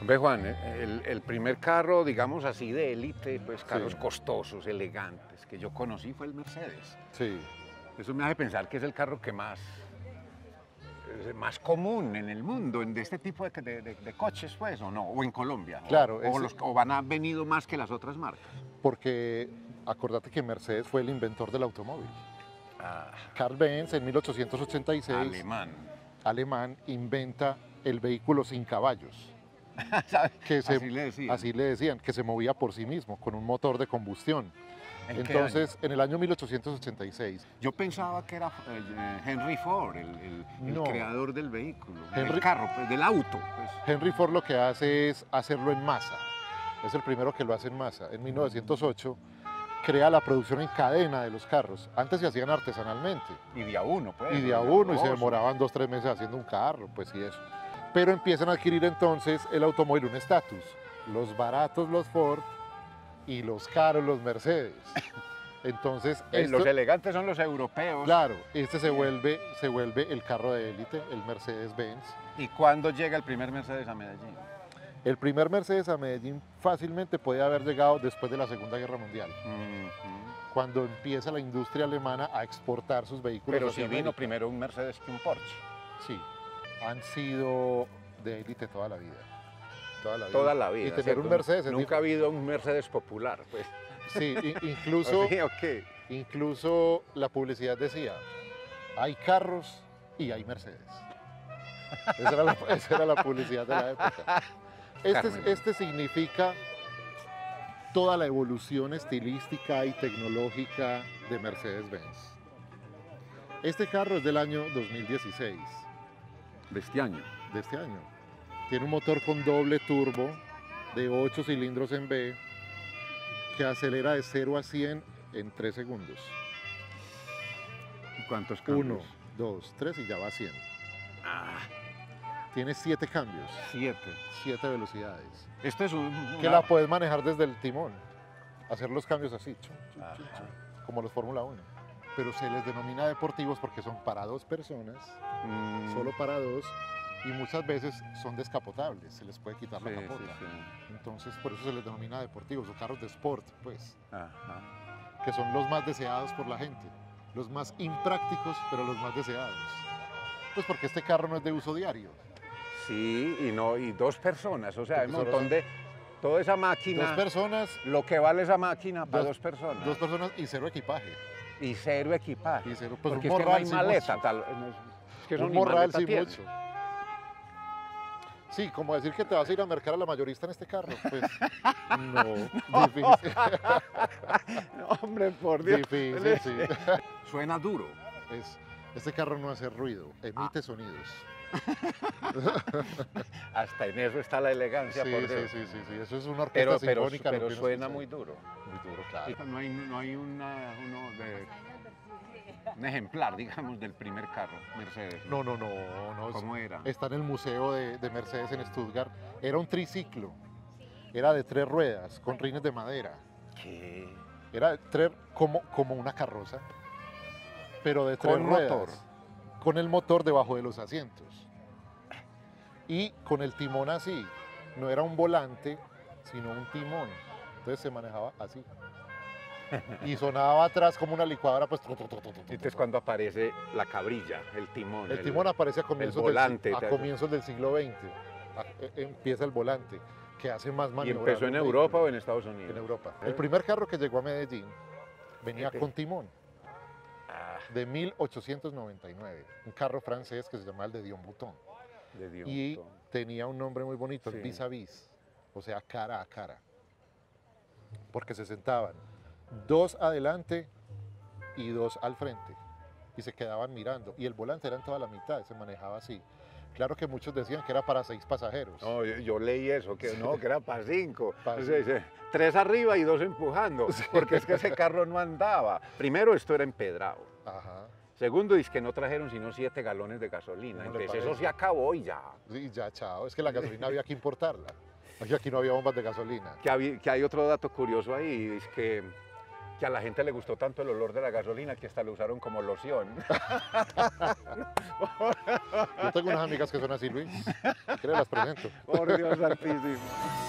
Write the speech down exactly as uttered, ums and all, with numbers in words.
Ve, Juan, el, el primer carro, digamos así, de élite, pues carros Sí. costosos, elegantes, que yo conocí fue el Mercedes. Sí, Eso me hace pensar que es el carro que más, es el más común en el mundo, en de este tipo de, de- de- de coches, pues, o no, o en Colombia. o- Claro, O, ese- los, o van a venido más que las otras marcas. porque acordate que Mercedes fue el inventor del automóvil. Ah, Carl Benz en mil ochocientos ochenta y seis, alemán. alemán, inventa el vehículo sin caballos, ¿Sabes? que se, Así le decían. así le decían, que se movía por sí mismo, con un motor de combustión. ¿En qué Entonces, en el año mil ochocientos ochenta y seis, año? Yo pensaba que era eh, Henry Ford, el, el- el No. creador del vehículo, Henry- del carro, pues, del auto. Pues. Henry Ford lo que hace es hacerlo en masa. Es el primero que lo hace en masa. En mil novecientos ocho crea la producción en cadena de los carros. Antes se hacían artesanalmente. Y de a uno, pues. Y de a ¿no? uno, y se Dos. demoraban dos, tres meses haciendo un carro, pues y eso. Pero empiezan a adquirir entonces el automóvil un estatus. Los baratos los Ford y los caros los Mercedes. Entonces, Eh, esto- Los elegantes son los europeos. claro, este se vuelve, se vuelve el carro de élite, el Mercedes-Benz. ¿Y cuándo llega el primer Mercedes a Medellín? El primer Mercedes a Medellín fácilmente puede haber llegado después de la Segunda Guerra Mundial, Ujú. cuando empieza la industria alemana a exportar sus vehículos Pero hacia si vino América. primero un Mercedes que un Porsche. Sí, han sido de élite toda la vida. Toda la vida. Toda la vida. Y tener ¿cierto? un Mercedes es Nunca ha habido un Mercedes popular, pues. Sí, i- incluso, ¿Sí o qué? incluso la publicidad decía, hay carros y hay Mercedes. Esa era la, esa era la publicidad de la época. Este, Carmen. este significa toda la evolución estilística y tecnológica de Mercedes-Benz. Este carro es del año dos mil dieciséis, De este año. de este año. Tiene un motor con doble turbo de ocho cilindros en B que acelera de cero a cien en tres segundos. ¿Y cuántos cambios? uno, dos, tres y ya va a cien. Ah, Tiene siete cambios, siete. siete velocidades. Esto es un... Que una- la puedes manejar desde el timón. Hacer los cambios así, chum, chum, Ajá. chum, chum, como los Fórmula uno. Pero se les denomina deportivos porque son para dos personas, Mm, solo para dos, y muchas veces son descapotables, se les puede quitar sí, la sí, capota. sí. Entonces, por eso se les denomina deportivos o carros de sport, pues, Ajá. que son los más deseados por la gente. Los más imprácticos, pero los más deseados. Pues porque este carro no es de uso diario. Sí, y no, y dos personas, o sea, hay un Porque montón solo de... Toda esa máquina, Dos personas, lo que vale esa máquina para Dos- dos personas. dos personas y cero equipaje. Y cero equipaje. Y cero, pues Porque un es que no morral hay sí maleta, mucho. tal. no es- es que eso Un ni morral maleta sí tiene. mucho. Sí, como decir que te vas a ir a mercar a la mayorista en este carro. Pues no, difícil. No, hombre, por Dios. Difícil, sí. Suena duro. Es, este carro no hace ruido, emite sonidos. Hasta en eso está la elegancia, Sí, por sí, Dios. sí, sí, sí, eso es una orquesta Pero, pero, sinfónica. lo pero que uno suena escucha. muy duro. Muy duro, claro. No hay, no hay una, uno de, un ejemplar, digamos, del primer carro, Mercedes. No, no, no, no. ¿Cómo era? Está en el museo de, de Mercedes en Stuttgart. Era un triciclo. Era de tres ruedas, con rines de madera. ¿Qué? Era de tres, como, como una carroza, pero de tres Con ruedas. motor. Con el motor debajo de los asientos. Y con el timón así. No era un volante, sino un timón. Entonces se manejaba así. Y sonaba atrás como una licuadora, pues. Este es cuando aparece la cabrilla, el timón. El timón aparece a comienzos, volante, del, si- te- a comienzos del siglo veinte. A- e- empieza el volante, que hace más ¿Y maniobrable empezó en un Europa vehículo. o en Estados Unidos? En Europa. ¿Eh? El primer carro que llegó a Medellín venía Este. con timón, Ah, de mil ochocientos noventa y nueve. Un carro francés que se llamaba el de Dion Bouton. le dio Y un tono. tenía un nombre muy bonito, el Sí. vis a vis, o sea, cara a cara. Porque se sentaban dos adelante y dos al frente. Y se quedaban mirando. Y el volante era en toda la mitad, se manejaba así. Claro que muchos decían que era para seis pasajeros. No, yo, yo leí eso, que no, que era para cinco. Pa' O sea, dice, tres arriba y dos empujando, porque es que ese carro no andaba. Primero, esto era empedrado. Ajá. Segundo, es que no trajeron sino siete galones de gasolina. ¿Cómo le Entonces eso parece? se acabó y ya. Sí, ya, chao. Es que la gasolina había que importarla. Aquí, aquí no había bombas de gasolina. Que, habí- que hay otro dato curioso ahí, es que que a la gente le gustó tanto el olor de la gasolina que hasta lo usaron como loción. Yo tengo unas amigas que son así, Luis. ¿Quieres las presento? Por Dios santísimo.